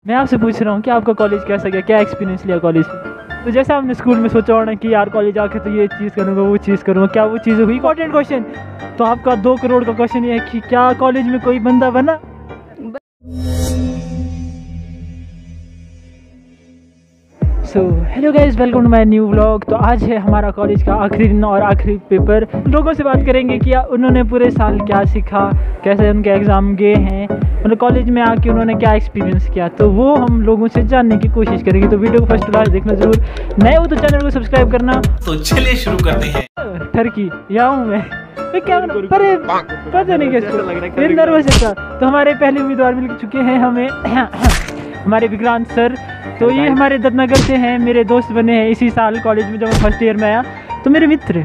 मैं आपसे पूछ रहा हूँ कि आपका कॉलेज कैसा गया, क्या एक्सपीरियंस लिया कॉलेज में? तो जैसे आपने स्कूल में सोचा होना कि यार कॉलेज आके तो ये चीज़ करूँगा वो चीज़ करूँगा, क्या वो चीज़ हुई? Important question. तो आपका 2 करोड़ का क्वेश्चन ये है कि क्या कॉलेज में कोई बंदा बना? So hello guys, welcome to my new vlog. तो आज है हमारा कॉलेज का आखिरी दिन और आखिरी पेपर। लोगों से बात करेंगे कि उन्होंने पूरे साल क्या सीखा, कैसे उनके एग्ज़ाम गए हैं, मतलब कॉलेज में आके उन्होंने क्या एक्सपीरियंस किया, तो वो हम लोगों से जानने की कोशिश करेंगे। तो वीडियो को फर्स्ट क्लास देखना जरूर, नए हो तो चैनल को सब्सक्राइब करना। तो चलिए शुरू करते हैं। टर्की या हूँ मैं क्या अरे पता नहीं कैसे नर्वस था। तो हमारे पहले उम्मीदवार मिल चुके हैं हमें हमारे विक्रांत सर। तो ये हमारे दत्तनगर से हैं, मेरे दोस्त बने हैं इसी साल कॉलेज में जब मैं फर्स्ट ईयर में आया, तो मेरे मित्र।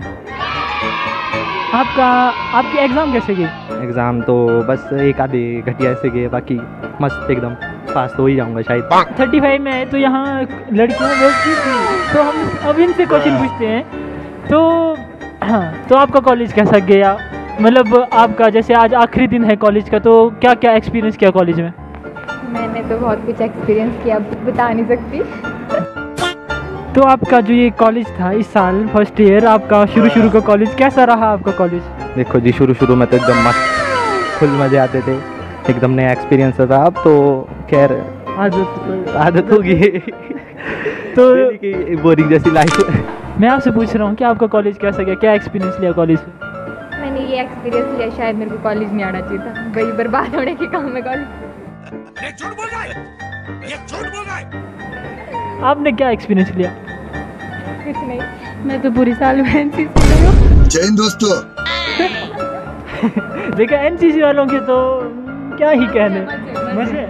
आपके एग्ज़ाम कैसे गए? एग्ज़ाम तो बस एक आधे घटिया से गए, बाकी मस्त एकदम पास तो हो ही जाऊंगा शायद। 35 में है तो यहाँ लड़कियाँ बैठती थी, तो हम अब इनसे क्वेश्चन पूछते हैं। तो आपका कॉलेज कैसा गया, मतलब आपका जैसे आज आखिरी दिन है कॉलेज का, तो क्या क्या एक्सपीरियंस किया कॉलेज में? मैंने तो बहुत कुछ एक्सपीरियंस किया, बता नहीं सकती। तो आपका जो ये कॉलेज था इस साल फर्स्ट ईयर, आपका शुरू का कॉलेज कैसा रहा आपका कॉलेज? देखो जी, शुरू में तो एकदम मस्त फुल मज़े आते थे, एकदम नया एक्सपीरियंस था। अब तो खैर आदत होगी तो बोरिंग जैसी लाइफ। मैं आपसे पूछ रहा हूँ कि आपका कॉलेज कैसा गया, क्या एक्सपीरियंस लिया कॉलेज में? मैंने ये एक्सपीरियंस लिया, शायद मेरे को कॉलेज नहीं आना चाहिए था, वही बर्बाद होने के काम में कॉलेज। ये झूठ बोल रहा है, ये झूठ बोल रहा है। आपने क्या एक्सपीरियंस लिया? कुछ नहीं, मैं तो पूरी साल में एनसीसी में हूँ। जय हिंद दोस्तों। देखा एनसीसी वालों के तो क्या ही कहने, मजे।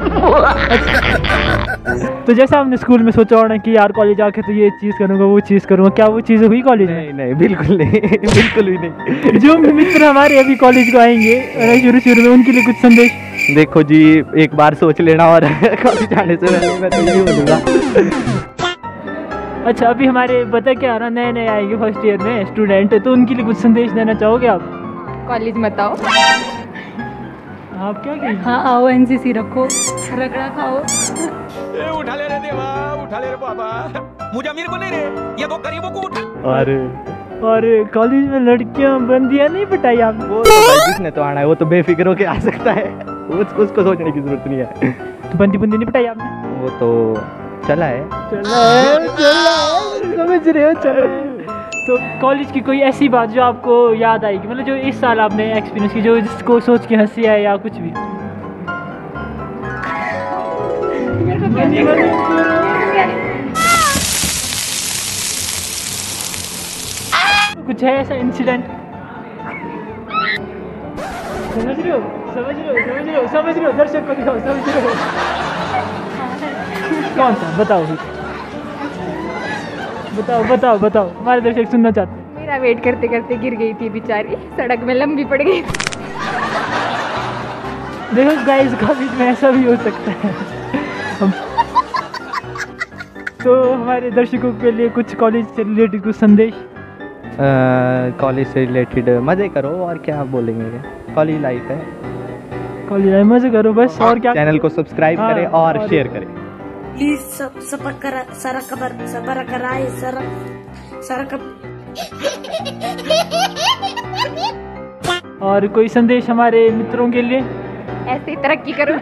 तो जैसे आपने स्कूल में सोचा होना कि यार कॉलेज आके तो ये चीज़ करूँगा वो चीज़ करूँगा, क्या वो चीज़ हुई कॉलेज में? नहीं बिल्कुल नहीं बिल्कुल भी नहीं। जो मित्र हमारे अभी कॉलेज को आएंगे शुरू में, उनके लिए कुछ संदेश? देखो जी, एक बार सोच लेना और कॉलेज आने से पहले मैं तो यही बोलूँगा। अच्छा, अभी हमारे पता क्या रहा, नए आएंगे फर्स्ट ईयर में स्टूडेंट, तो उनके लिए कुछ संदेश देना चाहोगे आप? कॉलेज मत आओ। आप क्या कहेंगे? हाँ आओ, एनसीसी रखो, रगड़ा खाओ। उठा ले रे देवा, उठा ले रे बाबा, मुझे अमीर बने रे, ये तो गरीबों को उठा। और कॉलेज में लड़कियां बंदियां नहीं पटाई आपने? वो तो भाई जिसने तो आना है वो तो बेफिक्र होके आ सकता है, उसको सोचने की जरूरत नहीं है। तो बंदी नहीं पटाई आपने? वो तो चला है। समझ रहे हो, चला है। तो कॉलेज की कोई ऐसी बात जो आपको याद आएगी, मतलब जो इस साल आपने एक्सपीरियंस की, जो जिसको सोच के हंसी आए या कुछ भी? कुछ है ऐसा इंसिडेंट? समझ रहे हो, दर्शक को दिखाओ, समझ रहे हो? कौन सा बताओ, हमारे दर्शक सुनना चाहते हैं। मेरा वेट करते करते गिर गई थी बेचारी, सड़क में लंबी पड़ गई। देखो गाइस, कॉलेज में ऐसा भी हो सकता है। तो हमारे दर्शकों के लिए कुछ कॉलेज से रिलेटेड कुछ संदेश? कॉलेज से रिलेटेड मज़े करो, और क्या बोलेंगे, कॉलेज लाइफ है, कॉलेज लाइफ मज़े करो बस, और क्या। चैनल को सब्सक्राइब करें और शेयर करें प्लीज। और कोई संदेश हमारे मित्रों के लिए? ऐसे ही तरक्की करो।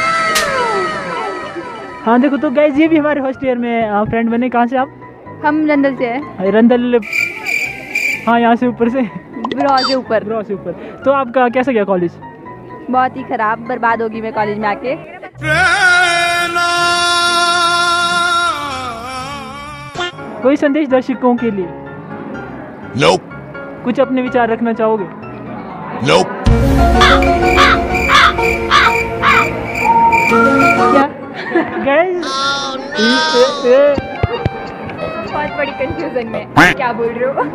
हाँ देखो, तो गाइस ये भी हमारे फर्स्ट ईयर में फ्रेंड बने। कहाँ से आप? हम रंदल से हैं। रंदल, हाँ यहाँ से ऊपर से, ब्रॉ से ऊपर। तो आपका कैसा गया कॉलेज? बहुत ही खराब, बर्बाद होगी मैं कॉलेज में आके। कोई संदेश दर्शकों के लिए? Nope. कुछ अपने विचार रखना चाहोगे? Nope. क्या गाइस? बहुत बड़ी कंफ्यूजन में, क्या बोल रहे हो?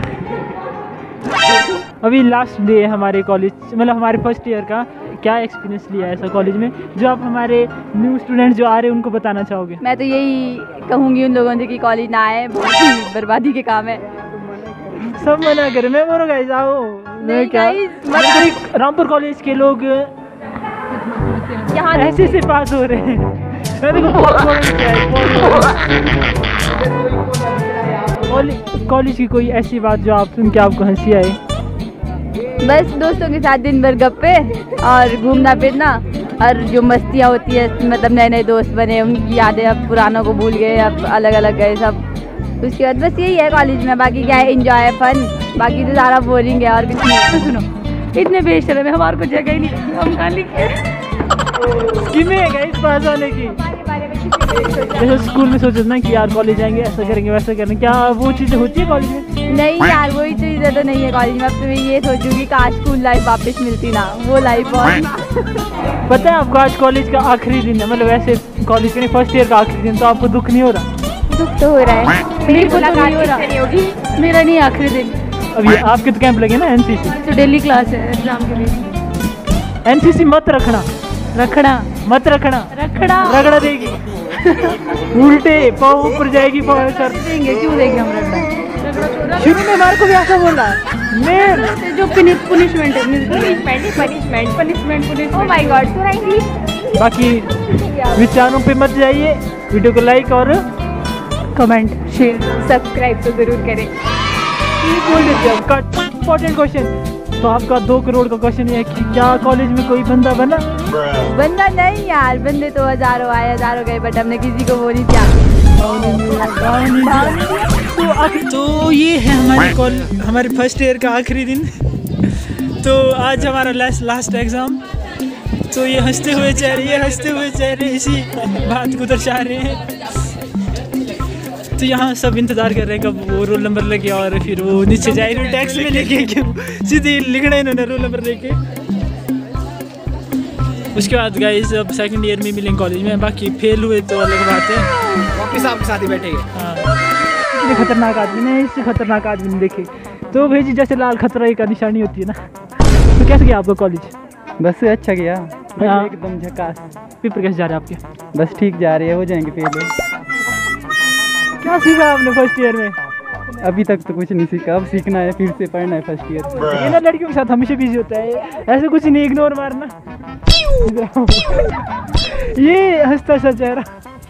अभी लास्ट डे है हमारे कॉलेज, मतलब हमारे फर्स्ट ईयर का। क्या एक्सपीरियंस लिया है ऐसा कॉलेज में जो आप हमारे न्यू स्टूडेंट जो आ रहे हैं उनको बताना चाहोगे? मैं तो यही कहूँगी उन लोगों से कि कॉलेज ना आए, बहुत ही बर्बादी के काम है। सब मना करें, मैं बोलो गाइस आओ। नहीं क्या गाइस, रामपुर कॉलेज के लोग यहाँ ऐसे से पास हो रहे हैं। कॉलेज की कोई ऐसी बात जो आप सुन के आपको हंसी आए? बस दोस्तों के साथ दिन भर गप्पे और घूमना फिरना और जो मस्तियाँ होती है, मतलब नए नए दोस्त बने, उनकी यादें अब पुरानों को भूल गए, अब अलग अलग गए सब। उसके बाद बस यही है कॉलेज में, बाकी क्या है, इंजॉय फन, बाकी तो सारा बोरिंग है और कुछ नहीं है। तो सुनो, इतने बेशर्म है, हमारे को जगह ही नहीं, हम कहाँ लिखे स्कीमें है गाइस पास आने की। जैसे स्कूल में सोचते ना कि यार कॉलेज जाएंगे, ऐसा करेंगे वैसा करेंगे, क्या वो चीज़ें होती है कॉलेज में? नहीं यार, वही चीज़ें तो नहीं है कॉलेज में। अब तो मैं ये सोचूंगी काश स्कूल लाइफ वापस मिलती ना, वो लाइफ बहुत। पता है आपको आज कॉलेज का आखिरी दिन है, मतलब वैसे कॉलेज के फर्स्ट ईयर का आखिरी दिन, तो आपको दुख नहीं हो रहा? दुख तो हो रहा है, मेरे को तो नहीं हो रहा, मेरा नहीं आखिरी दिन। अब ये आपके तो कैंप लगे ना एनसीसी, तो डेली क्लास है एग्जाम के लिए। एनसीसी मत रखना, मत रखना, रगड़ा देगी उल्टे पाँव ऊपर जाएगी, पाँव सर देंगे, क्यों देंगे हम रगड़ा? शुरू में हमारे को भी ऐसा बोला मैं जो पनिशमेंट है, पनिशमेंट। ओह माय गॉड, पूरा इंग्लिश। बाकी विचारों पे मत जाइए, वीडियो को लाइक और कमेंट शेयर सब्सक्राइब तो जरूर करें। इम्पोर्टेंट क्वेश्चन, तो आपका 2 करोड़ का क्वेश्चन ये है कि क्या कॉलेज में कोई बंदा बना? बंदा नहीं यार, बंदे तो हजारों आए हजारों गए, बट हमने किसी को वो नहीं किया। तो ये है हमारे फर्स्ट ईयर का आखिरी दिन। तो आज हमारा लास्ट एग्ज़ाम। तो ये हंसते हुए चेहरे इसी बात को दर्शा रहे हैं। तो यहाँ सब इंतज़ार कर रहे हैं कब वो रोल नंबर लगे और फिर वो नीचे जाए टैक्स में लेके, सीधे लिखना इन्होंने रोल नंबर लेके। उसके बाद गाइस अब सेकंड ईयर में मिलेंगे कॉलेज में, बाकी फेल हुए तो अलग बात है, वापिस आपके साथ ही बैठेंगे। हाँ, इतने खतरनाक आदमी ने, इससे खतरनाक आदमी ने देखे। तो भाई जी जैसे लाल खतरा का निशानी होती है ना। तो कैसे गया आपका कॉलेज? बस अच्छा गया, हाँ। एकदम झकास। पेपर कैसे जा रहे हैं आपके? बस ठीक जा रही है, हो जाएंगे पहले। क्या सीखा आपने फर्स्ट ईयर में? अभी तक तो कुछ नहीं सीखा, अब सीखना है, फिर से पढ़ना है फर्स्ट ईयर। ये ना लड़कियों के साथ हमेशा बिजी होता है, ऐसे कुछ नहीं, इग्नोर मारना। ये हंसता सा चेहरा।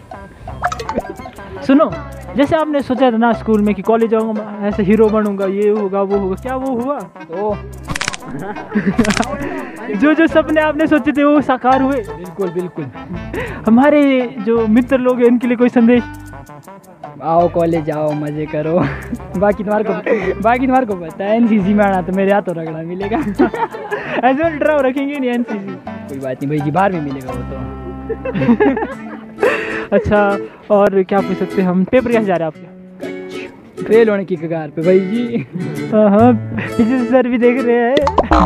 सुनो, जैसे आपने सोचा था ना स्कूल में कि कॉलेज जाऊंगा, ऐसे हीरो बनूंगा, ये होगा वो होगा, क्या वो हुआ? जो सपने आपने सोचे थे वो साकार हुए? बिल्कुल। हमारे जो मित्र लोग हैं उनके लिए कोई संदेश? आओ कॉलेज आओ, मजे करो। बाकी तुम्हारे को पता है, एनसीसी में आना तो मेरे हाथों रगड़ा मिलेगा। ऐसे ड्राव रखेंगे नहीं एनसीसी। कोई बात नहीं भाई जी, बाहर में मिलेगा वो तो। अच्छा, और क्या पूछ सकते हैं हम? पेपर कैसे जा रहे हैं आपके? फेल होने की कगार पे भाई जी। हाँ, पीछे से सर भी देख रहे हैं।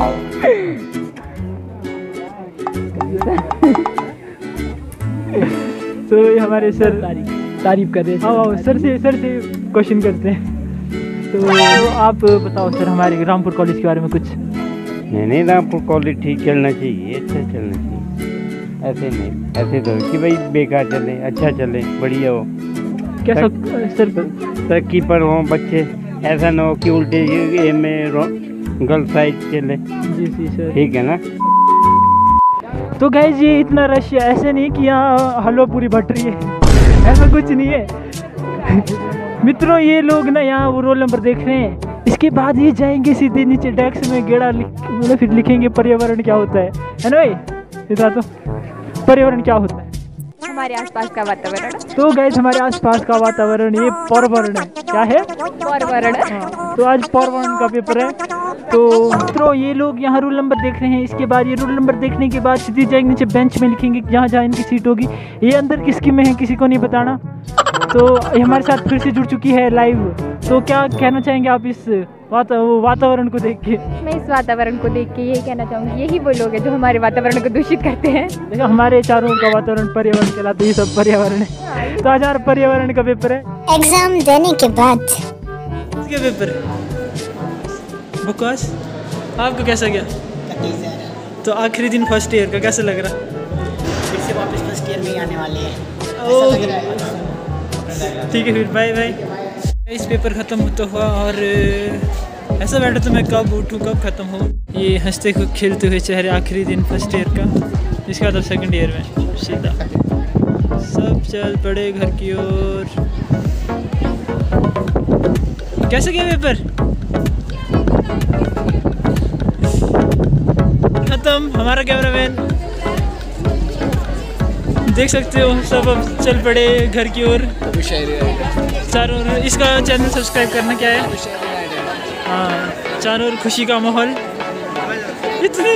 तो ये हमारे सर तारीफ कर रहे हैं। हाँ, सर से क्वेश्चन करते हैं। तो आप बताओ सर हमारे रामपुर कॉलेज के बारे में कुछ। नहीं, रामपुर कॉलेज ठीक चलना चाहिए, अच्छा चलना चाहिए। ऐसे नहीं, ऐसे तो कि भाई बेकार चले, अच्छा चले, बढ़िया हो, कैसा सर? तरक्की पर हो बच्चे, ऐसा ना हो कि उल्टे ये में गलत साइड चले। जी सर, ठीक है ना। तो गाइस ये इतना रश है, ऐसे नहीं कि यहाँ हलवा पूरी भट रही है, ऐसा कुछ नहीं है। मित्रों, ये लोग ना यहाँ वो रोल नंबर देख रहे हैं, इसके बाद ये जाएंगे सीधे नीचे डेस्क में गेड़ा मतलब फिर लिखेंगे पर्यावरण क्या होता है ना भाई? इतना तो पर्यावरण क्या होता है? हमारे आसपास का वातावरण। तो गाइस हमारे आसपास का वातावरण ये पर्यावरण है। क्या है? पर्यावरण। हाँ, तो आज पर्यावरण का पेपर है। तो मित्रों, ये लोग यहाँ रोल नंबर देख रहे हैं, इसके बाद ये रोल नंबर देखने के बाद सीधे जाएंगे नीचे बेंच में लिखेंगे जहाँ जहाँ इनकी सीट होगी। ये अंदर किसकी में है किसी को नहीं बताना। तो ये हमारे साथ फिर से जुड़ चुकी है लाइव। तो क्या कहना चाहेंगे आप इस वातावरण को देख के? मैं इस वातावरण को देख के यही कहना चाहूँगी, यही वो लोग हैं जो हमारे वातावरण को दूषित करते हैं। देखो, हमारे चारों का वातावरण पर्यावरण कहलाता है, ये सब पर्यावरण है। तो आज हमारा पर्यावरण का पेपर है। एग्जाम देने के बाद इसके पेपर बकवास। आपको कैसा गया? तो आखिरी दिन फर्स्ट ईयर का कैसा लग रहा? फिर से वापस फर्स्ट ईयर में ही आने वाले हैं। ठीक है, फिर बाय बाय। इस पेपर ख़त्म होता हुआ और ऐसा बैठा तो मैं कब उठूँ कब ख़त्म हो। ये हंसते खेलते हुए चेहरे आखिरी दिन फर्स्ट ईयर का, इसके बाद अब सेकंड ईयर में सीधा। सब चल पड़े घर की ओर। कैसे गए पेपर? खत्म। हमारा कैमरामैन देख सकते हो सब अब चल पड़े घर की ओर चारों ओर। इसका चैनल सब्सक्राइब करना क्या है। हाँ, चारों ओर खुशी का माहौल। इतनी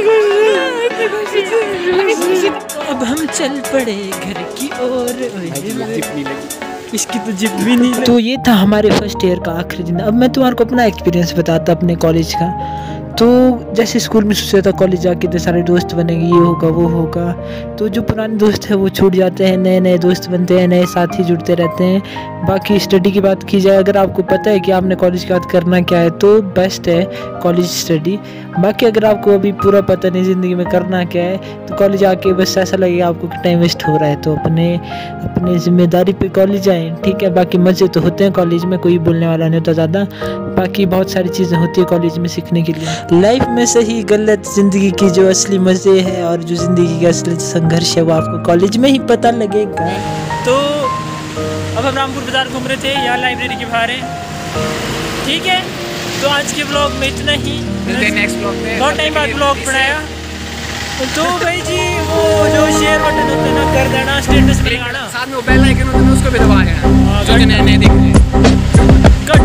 खुशी। अब हम चल पड़े घर की ओर। इसकी तो जिप भी नहीं लगी। तो ये था हमारे फर्स्ट ईयर का आखिरी दिन। अब मैं तुम्हारे को अपना एक्सपीरियंस बताता अपने कॉलेज का। तो जैसे स्कूल में सोचा था कॉलेज जाके इतने सारे दोस्त बनेंगे, ये होगा वो होगा, तो जो पुराने दोस्त हैं वो छूट जाते हैं, नए नए दोस्त बनते हैं, नए साथी जुड़ते रहते हैं। बाकी स्टडी की बात की जाए, अगर आपको पता है कि आपने कॉलेज के बाद करना क्या है तो बेस्ट है कॉलेज स्टडी। बाकी अगर आपको अभी पूरा पता नहीं ज़िंदगी में करना क्या है तो कॉलेज आके बस ऐसा लगेगा आपको कि टाइम वेस्ट हो रहा है, तो अपने जिम्मेदारी पे कॉलेज आएँ, ठीक है। बाकी मज़े तो होते हैं कॉलेज में, कोई बोलने वाला नहीं होता ज़्यादा। बाकी बहुत सारी चीज़ें होती है कॉलेज में सीखने के लिए। लाइफ में सही गलत, ज़िंदगी की जो असली मज़े हैं और जो ज़िंदगी का असली संघर्ष है वो आपको कॉलेज में ही पता लगेगा। तो अब हम रामपुर बाजार घूम रहे थे, यहाँ लाइब्रेरी के बाहर है, ठीक है। तो आज के ब्लॉग में इतना ही। नेक्स्ट ब्लॉग में बहुत टाइम बाद ब्लॉग बनाया। तो भाई जी वो जो शेयर बटन होते हैं ना कर देना, स्टेटस पे लगाना, साथ में वो बेल आइकन होता है उसको भी दबा देना, जो नए नए दिख रहे हैं।